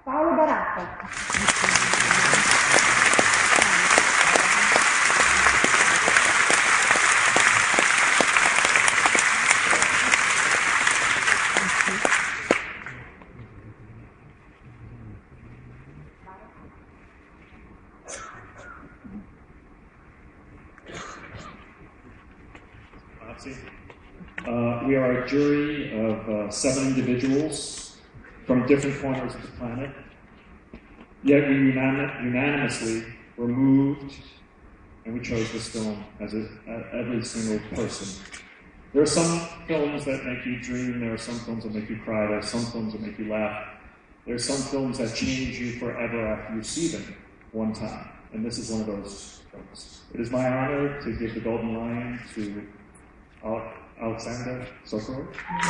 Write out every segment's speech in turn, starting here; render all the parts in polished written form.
Paolo Baratto. We are a jury of 7 individuals from different corners of the planet, yet we unanimously were moved and we chose this film as every single person. There are some films that make you dream, there are some films that make you cry, there are some films that make you laugh, there are some films that change you forever after you see them one time, and this is one of those films. It is my honor to give the Golden Lion to Alexander Sokolov.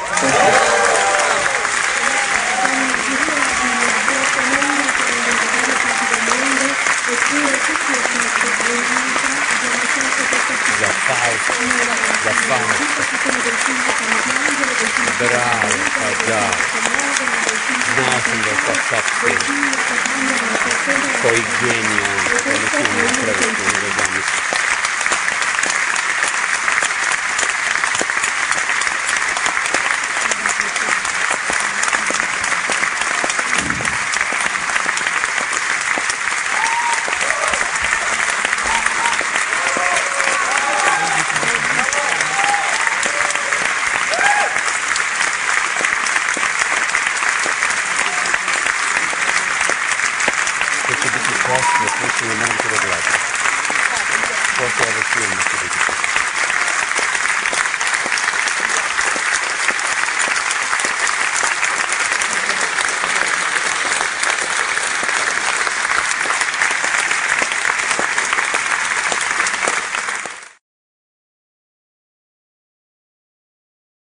Bravo, già. Znao sam da je to top koji genij on, koji film napraviti, ne da zamisli.